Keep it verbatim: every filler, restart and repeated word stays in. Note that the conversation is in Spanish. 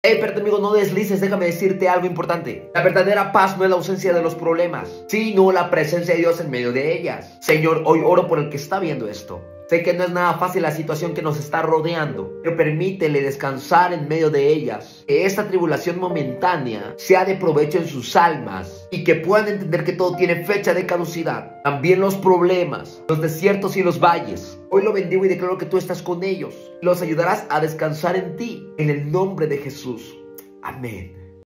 Hey, pero amigo, no deslices, déjame decirte algo importante. La verdadera paz no es la ausencia de los problemas, sino la presencia de Dios en medio de ellas. Señor, hoy oro por el que está viendo esto. Sé que no es nada fácil la situación que nos está rodeando, pero permítele descansar en medio de ellas. Que esta tribulación momentánea sea de provecho en sus almas y que puedan entender que todo tiene fecha de caducidad. También los problemas, los desiertos y los valles. Hoy lo bendigo y declaro que tú estás con ellos. Los ayudarás a descansar en ti, en el nombre de Jesús. Amén.